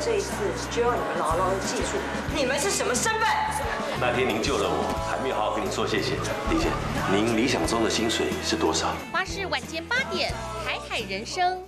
这一次就要你们牢牢的记住，你们是什么身份。 那天您救了我，还没有好好跟您说谢谢。丽姐，您理想中的薪水是多少？ 花市晚间8点，台海人生。